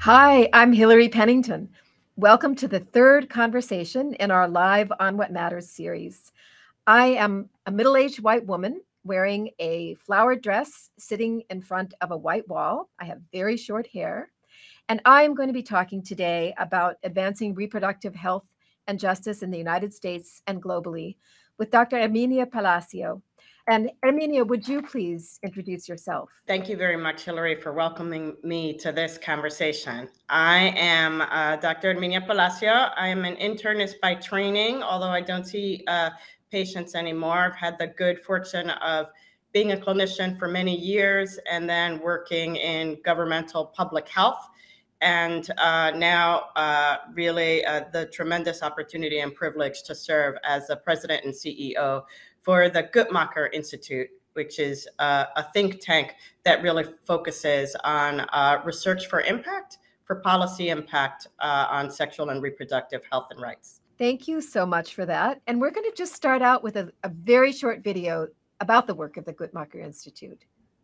Hi, I'm Hilary Pennington. Welcome to the third conversation in our Live on What Matters series. I am a middle-aged white woman wearing a flowered dress sitting in front of a white wall. I have very short hair, and I'm going to be talking today about advancing reproductive health and justice in the United States and globally with Dr. Herminia Palacio. And Herminia, would you please introduce yourself? Thank you very much, Hilary, for welcoming me to this conversation. I am Dr. Herminia Palacio. I am an internist by training, although I don't see patients anymore. I've had the good fortune of being a clinician for many years and then working in governmental public health. And now really the tremendous opportunity and privilege to serve as the president and CEO for the Guttmacher Institute, which is a think tank that really focuses on research for impact, for policy impact on sexual and reproductive health and rights. Thank you so much for that. And we're going to just start out with a very short video about the work of the Guttmacher Institute.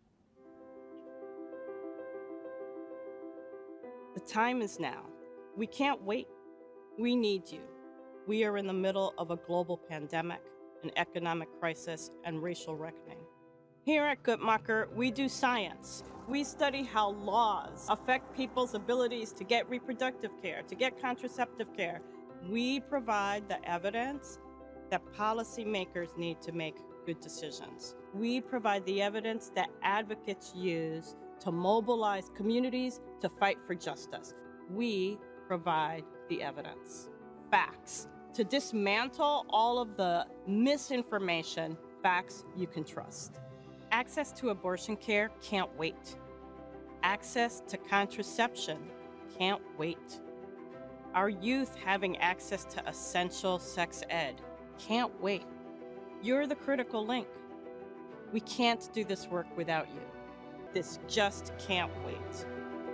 The time is now. We can't wait. We need you. We are in the middle of a global pandemic, an economic crisis, and racial reckoning. Here at Guttmacher, we do science. We study how laws affect people's abilities to get reproductive care, to get contraceptive care. We provide the evidence that policymakers need to make good decisions. We provide the evidence that advocates use to mobilize communities to fight for justice. We provide the evidence, facts, to dismantle all of the misinformation, facts you can trust. Access to abortion care can't wait. Access to contraception can't wait. Our youth having access to essential sex ed can't wait. You're the critical link. We can't do this work without you. This just can't wait.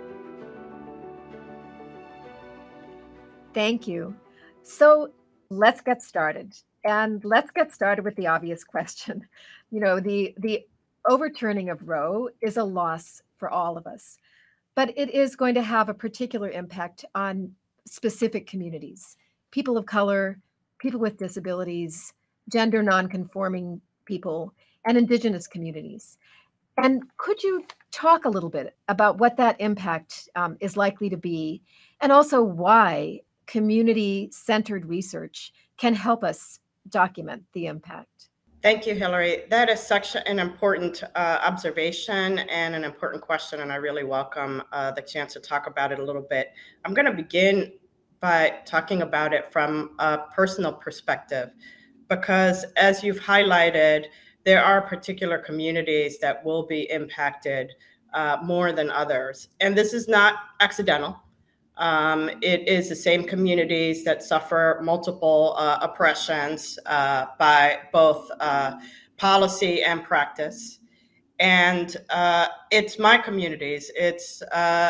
Thank you. So let's get started. And let's get started with the obvious question. You know, the overturning of Roe is a loss for all of us, but it is going to have a particular impact on specific communities, people of color, people with disabilities, gender nonconforming people, and Indigenous communities. And could you talk a little bit about what that impact is likely to be, and also why community-centered research can help us document the impact? Thank you, Hilary. That is such an important observation and an important question, and I really welcome the chance to talk about it a little bit. I'm going to begin by talking about it from a personal perspective, because as you've highlighted, there are particular communities that will be impacted more than others. And this is not accidental. It is the same communities that suffer multiple oppressions by both policy and practice. And it's my communities. It's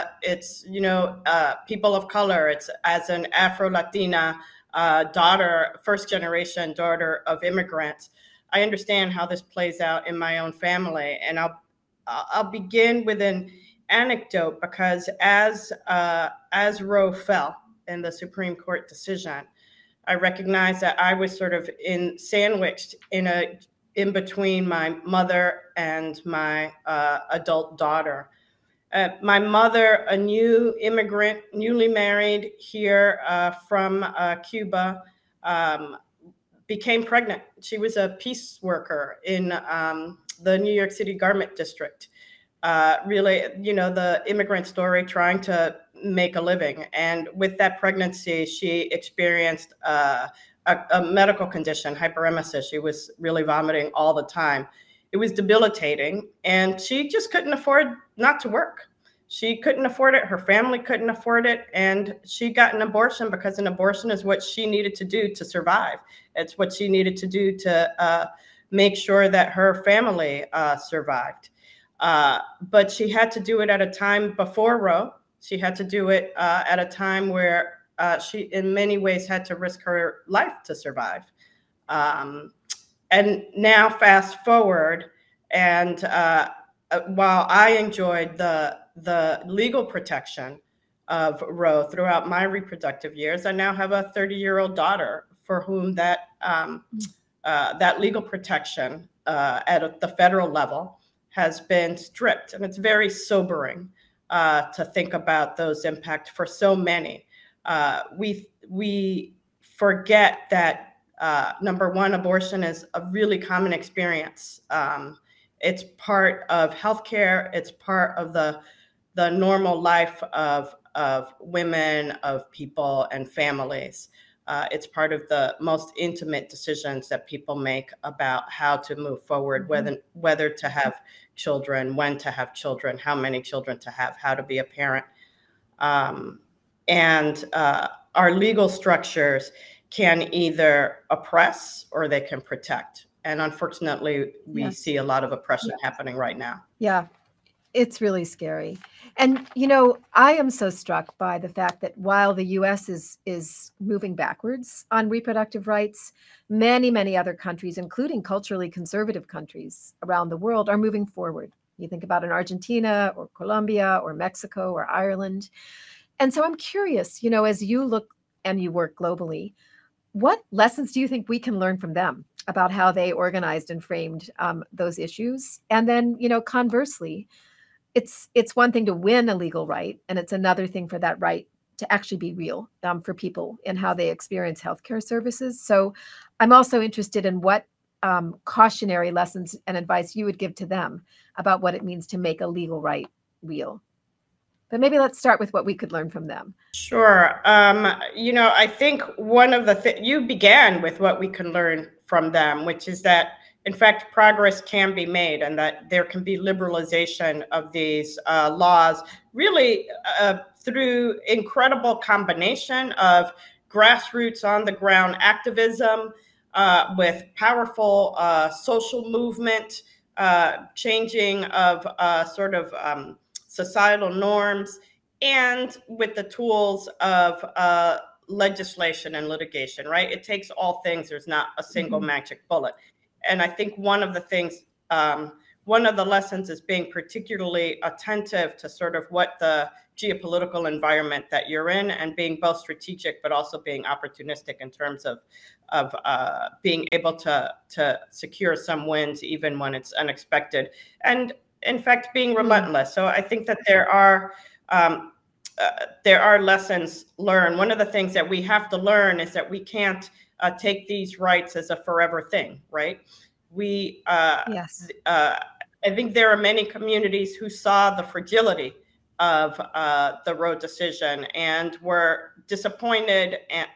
people of color. It's as an Afro-Latina daughter, first generation daughter of immigrants. I understand how this plays out in my own family, and I'll begin with an anecdote, because as Roe fell in the Supreme Court decision, I recognized that I was sort of sandwiched in between my mother and my adult daughter. My mother, a new immigrant, newly married here from Cuba, became pregnant. She was a peace worker in the New York City garment district. Really, the immigrant story, trying to make a living. And with that pregnancy, she experienced a medical condition, hyperemesis. She was really vomiting all the time. It was debilitating, and she just couldn't afford not to work. She couldn't afford it. Her family couldn't afford it. And she got an abortion because an abortion is what she needed to do to survive. It's what she needed to do to make sure that her family survived. But she had to do it at a time before Roe. She had to do it at a time where she, in many ways, had to risk her life to survive. And now, fast forward, and while I enjoyed the legal protection of Roe throughout my reproductive years. I now have a 30-year-old daughter for whom that legal protection at the federal level has been stripped. And it's very sobering to think about those impacts for so many. We forget that, number one, abortion is a really common experience. It's part of healthcare. It's part of the normal life of women, of people and families. It's part of the most intimate decisions that people make about how to move forward, whether to have children, when to have children, how many children to have, how to be a parent. And our legal structures can either oppress or they can protect. And unfortunately, we see a lot of oppression happening right now. Yeah, it's really scary. And, you know, I am so struck by the fact that while the US is moving backwards on reproductive rights, many other countries, including culturally conservative countries around the world, are moving forward. You think about in Argentina or Colombia or Mexico or Ireland. And so I'm curious, you know, as you look and you work globally, what lessons do you think we can learn from them about how they organized and framed those issues? And then, you know, conversely, it's one thing to win a legal right, and it's another thing for that right to actually be real for people in how they experience healthcare services. So I'm also interested in what cautionary lessons and advice you would give to them about what it means to make a legal right real. But maybe let's start with what we could learn from them. Sure. You know, I think one of the you began with what we can learn from them, which is that, in fact, progress can be made and that there can be liberalization of these laws, really through incredible combination of grassroots on the ground activism with powerful social movement, changing of sort of societal norms, and with the tools of legislation and litigation, right? It takes all things. There's not a single magic bullet. And I think one of the things, one of the lessons is being particularly attentive to sort of what the geopolitical environment that you're in, and being both strategic, but also being opportunistic in terms of being able to secure some wins, even when it's unexpected. And in fact, being relentless. So I think that there are lessons learned. One of the things that we have to learn is that we can't take these rights as a forever thing, right? I think there are many communities who saw the fragility of the Roe decision and were disappointed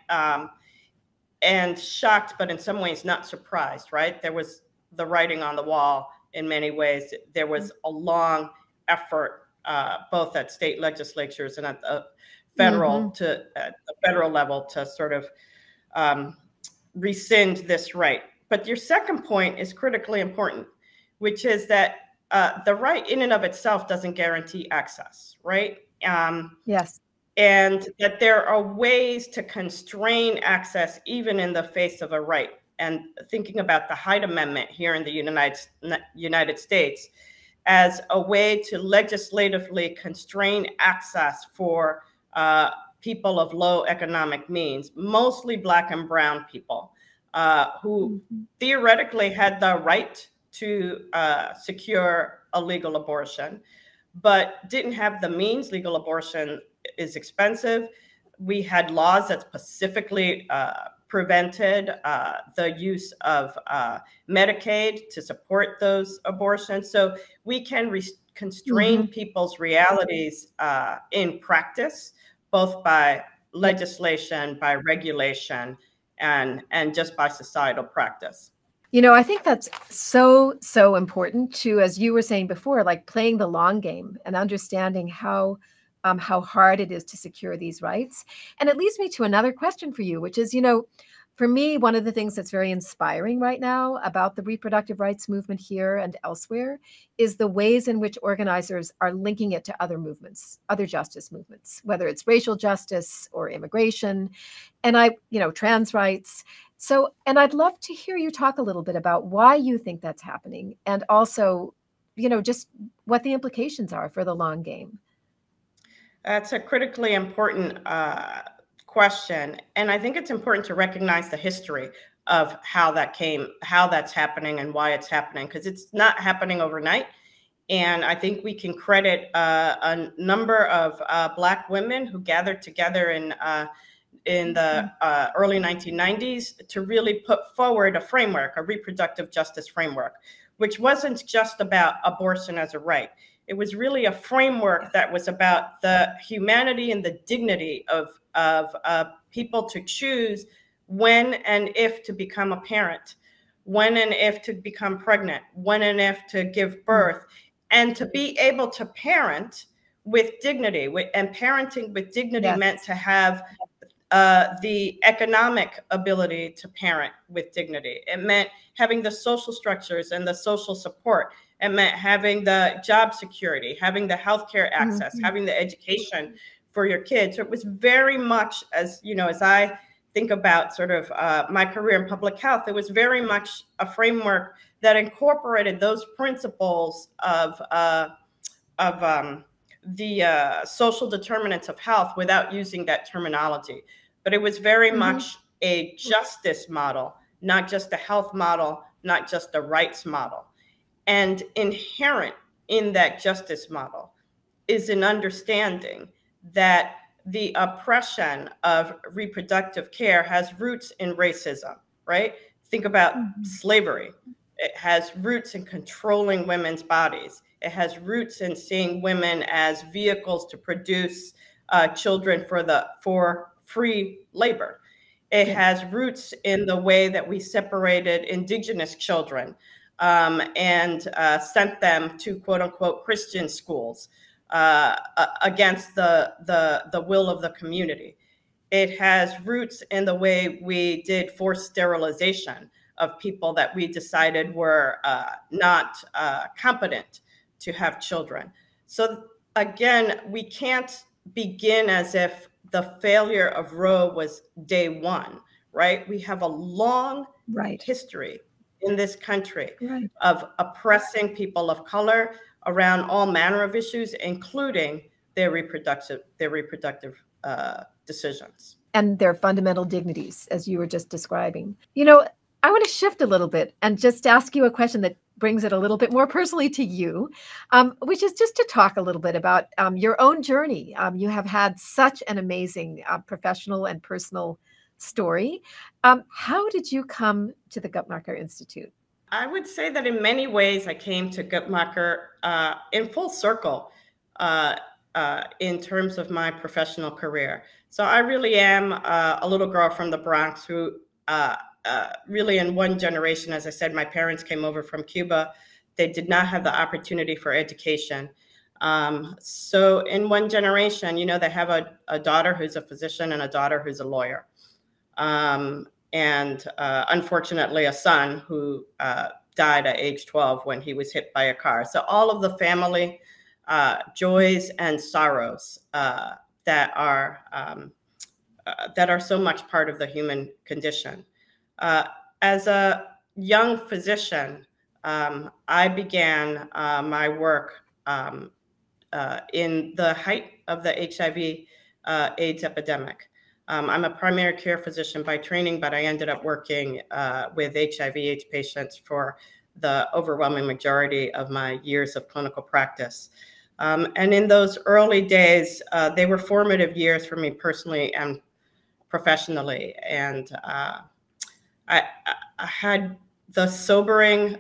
and shocked, but in some ways not surprised, right? There was the writing on the wall in many ways. There was a long effort, both at state legislatures and at the federal level, to sort of rescind this right. But your second point is critically important, which is that the right in and of itself doesn't guarantee access, right? Yes. And that there are ways to constrain access even in the face of a right. And thinking about the Hyde Amendment here in the United States as a way to legislatively constrain access for people of low economic means, mostly Black and brown people, who theoretically had the right to secure a legal abortion, but didn't have the means. Legal abortion is expensive. We had laws that specifically prevented the use of Medicaid to support those abortions. So we can constrain people's realities in practice, both by legislation, by regulation, and just by societal practice. You know, I think that's so important to, as you were saying before, like playing the long game and understanding how hard it is to secure these rights. And it leads me to another question for you, which is, you know, for me, one of the things that's very inspiring right now about the reproductive rights movement here and elsewhere is the ways in which organizers are linking it to other movements, other justice movements, whether it's racial justice or immigration, and trans rights. So, and I'd love to hear you talk a little bit about why you think that's happening, and also, you know, just what the implications are for the long game. That's a critically important question. And I think it's important to recognize the history of how that's happening and why it's happening, because it's not happening overnight. And I think we can credit a number of Black women who gathered together in the early 1990s to really put forward a framework, a reproductive justice framework, which wasn't just about abortion as a right. It was really a framework that was about the humanity and the dignity of people to choose when and if to become a parent, when and if to become pregnant, when and if to give birth, and to be able to parent with dignity. And parenting with dignity meant to have the economic ability to parent with dignity. It meant having the social structures and the social support. It meant having the job security, having the healthcare access, having the education for your kids. So it was very much, as you know, as I think about sort of my career in public health, it was very much a framework that incorporated those principles of the social determinants of health without using that terminology. But it was very much a justice model, not just a health model, not just a rights model. And inherent in that justice model is an understanding that the oppression of reproductive care has roots in racism, right? Think about slavery. It has roots in controlling women's bodies. It has roots in seeing women as vehicles to produce children for free labor. It has roots in the way that we separated indigenous children and sent them to quote unquote Christian schools against the will of the community. It has roots in the way we did forced sterilization of people that we decided were not competent to have children. So again, we can't begin as if the failure of Roe was day one, right? We have a long history in this country of oppressing people of color around all manner of issues, including their reproductive decisions. And their fundamental dignities, as you were just describing. You know, I want to shift a little bit and just ask you a question that brings it a little bit more personally to you, which is just to talk a little bit about your own journey. You have had such an amazing professional and personal story. How did you come to the Guttmacher Institute? I would say that in many ways I came to Guttmacher in full circle in terms of my professional career. So I really am a little girl from the Bronx who really in one generation, as I said, my parents came over from Cuba. They did not have the opportunity for education. So in one generation, you know, they have a daughter who's a physician and a daughter who's a lawyer. And unfortunately, a son who died at age 12 when he was hit by a car. So all of the family joys and sorrows that are so much part of the human condition. As a young physician, I began my work in the height of the HIV/AIDS epidemic. I'm a primary care physician by training, but I ended up working with HIV/AIDS patients for the overwhelming majority of my years of clinical practice. And in those early days, they were formative years for me personally and professionally. And I had the sobering,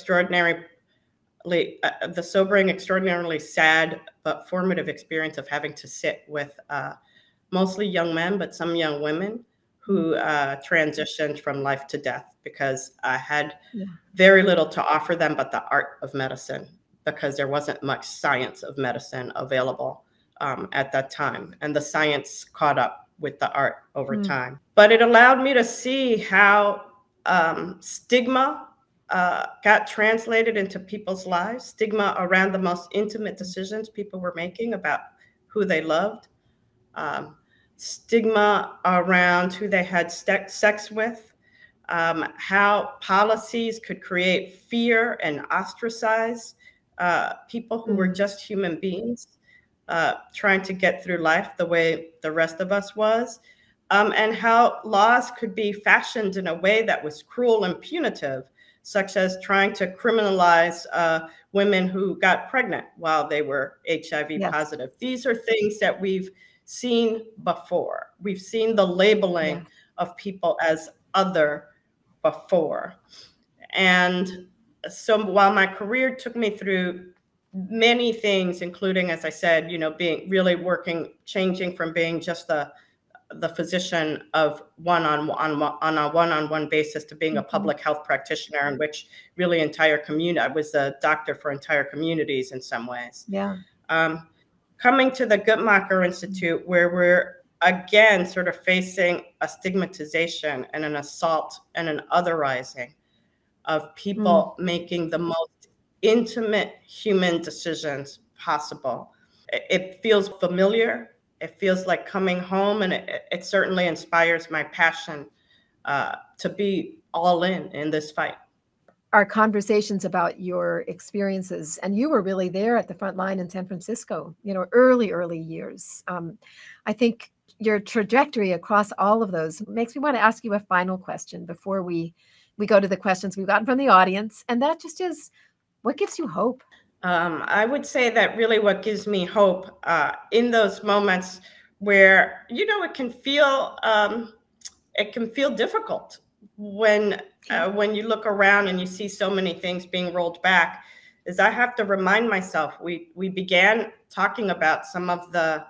extraordinarily sad, but formative experience of having to sit with mostly young men, but some young women who transitioned from life to death because I had very little to offer them but the art of medicine, because there wasn't much science of medicine available at that time. And the science caught up with the art over time. But it allowed me to see how stigma got translated into people's lives, stigma around the most intimate decisions people were making about who they loved, stigma around who they had sex with, how policies could create fear and ostracize people who were just human beings. trying to get through life the way the rest of us was, and how laws could be fashioned in a way that was cruel and punitive, such as trying to criminalize women who got pregnant while they were HIV positive. These are things that we've seen before. We've seen the labeling of people as other before. And so while my career took me through many things, including, as I said, being really working, changing from being just the physician of on a one-on-one basis to being a public health practitioner, in which really entire community, I was a doctor for entire communities in some ways. Coming to the Guttmacher Institute, where we're again sort of facing a stigmatization and an assault and an otherizing of people making the most intimate human decisions possible. It feels familiar. It feels like coming home, and it certainly inspires my passion to be all in this fight. Our conversations about your experiences, and you were really there at the front line in San Francisco, early years. I think your trajectory across all of those makes me want to ask you a final question before we go to the questions we've gotten from the audience. And that just is, what gives you hope? I would say that really what gives me hope in those moments where, it can feel difficult when you look around and you see so many things being rolled back, is I have to remind myself, we began talking about some of the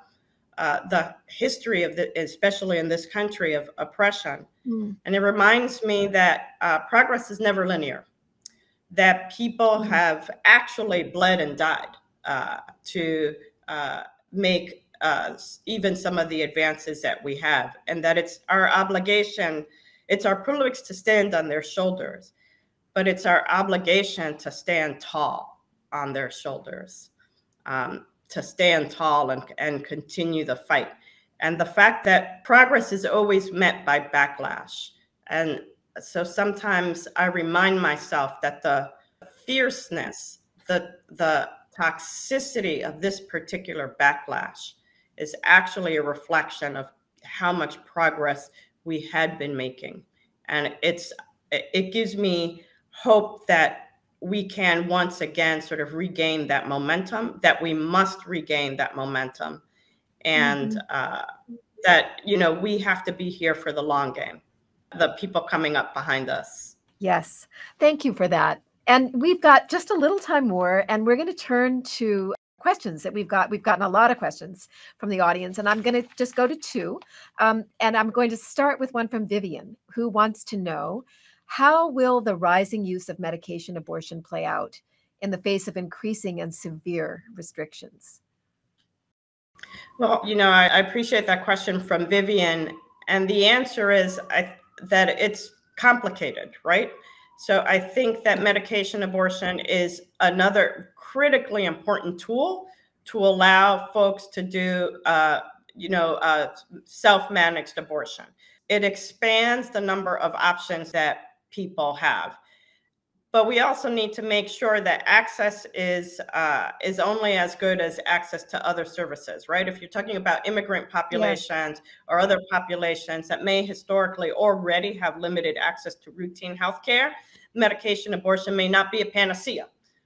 history of especially in this country, of oppression. And it reminds me that progress is never linear, that people have actually bled and died to make even some of the advances that we have, and that it's our obligation, it's our privilege to stand on their shoulders, but it's our obligation to stand tall on their shoulders, to stand tall and continue the fight. And the fact that progress is always met by backlash. And so sometimes I remind myself that the fierceness, the toxicity of this particular backlash is actually a reflection of how much progress we had been making. And it gives me hope that we can once again sort of regain that momentum, that we must regain that momentum, and that, we have to be here for the long game, the people coming up behind us. Yes, thank you for that. And we've got just a little time more, and we're going to turn to questions that we've got. We've gotten a lot of questions from the audience, and I'm going to just go to two. And I'm going to start with one from Vivian, who wants to know, how will the rising use of medication abortion play out in the face of increasing and severe restrictions? Well, I appreciate that question from Vivian. And the answer is that it's complicated, right? So I think that medication abortion is another critically important tool to allow folks to do, self-managed abortion. It expands the number of options that people have. But we also need to make sure that access is only as good as access to other services, right? If you're talking about immigrant populations or other populations that may historically already have limited access to routine healthcare, medication abortion may not be a panacea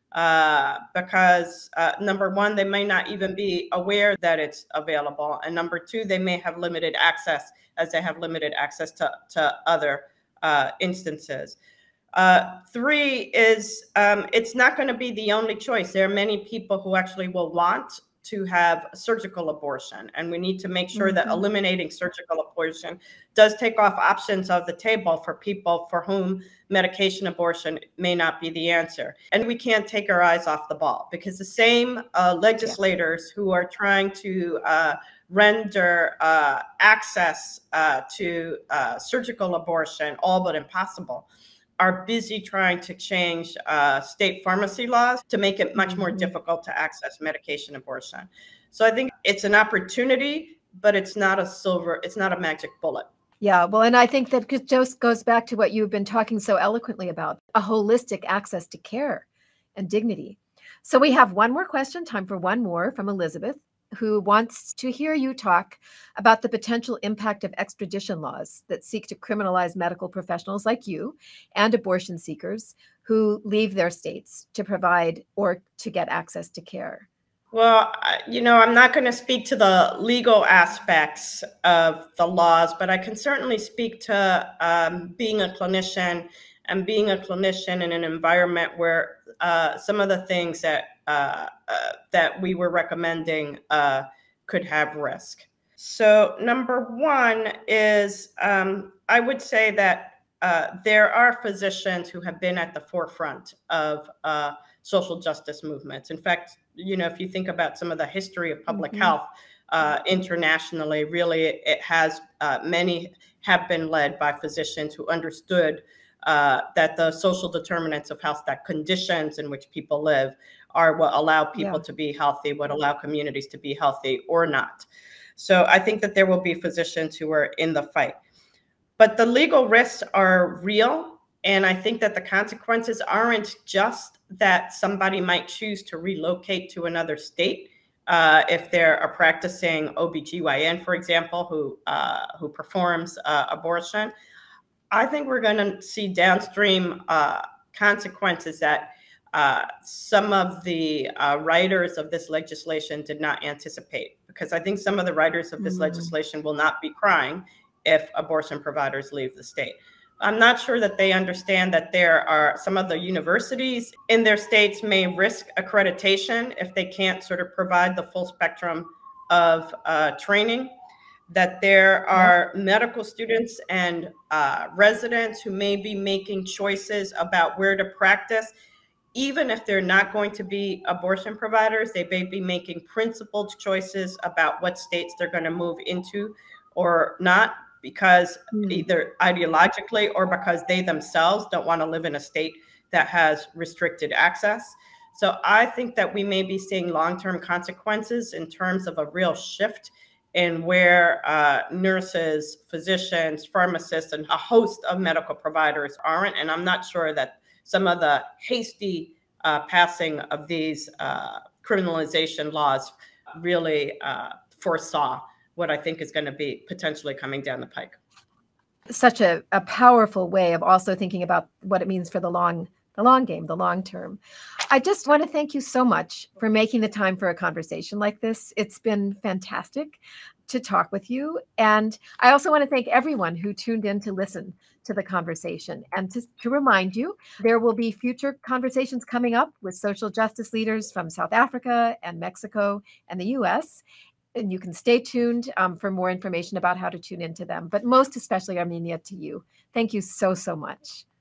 because number one, they may not even be aware that it's available. And number two, they may have limited access as they have limited access to other instances. Three is it's not going to be the only choice. There are many people who actually will want to have surgical abortion, and we need to make sure that eliminating surgical abortion does take off options of the table for people for whom medication abortion may not be the answer. And we can't take our eyes off the ball, because the same legislators who are trying to render access to surgical abortion all but impossible are busy trying to change state pharmacy laws to make it much more difficult to access medication abortion. So I think it's an opportunity, but it's not a magic bullet. Yeah, well, and I think that just goes back to what you've been talking so eloquently about, a holistic access to care and dignity. So we have one more question, time for one more, from Elizabeth, who wants to hear you talk about the potential impact of extradition laws that seek to criminalize medical professionals like you and abortion seekers who leave their states to provide or to get access to care. Well, I'm not going to speak to the legal aspects of the laws, but I can certainly speak to being a clinician and being a clinician in an environment where some of the things that we were recommending could have risk. So number one is I would say that there are physicians who have been at the forefront of social justice movements. In fact, if you think about some of the history of public health internationally, really it has many have been led by physicians who understood that the social determinants of health, that conditions in which people live, are what allow people to be healthy, what allow communities to be healthy or not. So I think that there will be physicians who are in the fight. But the legal risks are real. And I think that the consequences aren't just that somebody might choose to relocate to another state if they're a practicing OBGYN, for example, who performs abortion. I think we're going to see downstream consequences that some of the writers of this legislation did not anticipate, because I think some of the writers of this legislation will not be crying if abortion providers leave the state. I'm not sure that they understand that there are some of the universities in their states may risk accreditation if they can't sort of provide the full spectrum of training, that there are medical students and residents who may be making choices about where to practice. Even if they're not going to be abortion providers, they may be making principled choices about what states they're going to move into or not, because either ideologically or because they themselves don't want to live in a state that has restricted access. So I think that we may be seeing long-term consequences in terms of a real shift in where nurses, physicians, pharmacists, and a host of medical providers aren't. And I'm not sure that some of the hasty passing of these criminalization laws really foresaw what I think is going to be potentially coming down the pike. Such a powerful way of also thinking about what it means for the long game, the long term. I just want to thank you so much for making the time for a conversation like this. It's been fantastic to talk with you. And I also want to thank everyone who tuned in to listen to the conversation. And to remind you, there will be future conversations coming up with social justice leaders from South Africa and Mexico and the US. And you can stay tuned for more information about how to tune into them. But most especially, Herminia, to you. Thank you so, so much.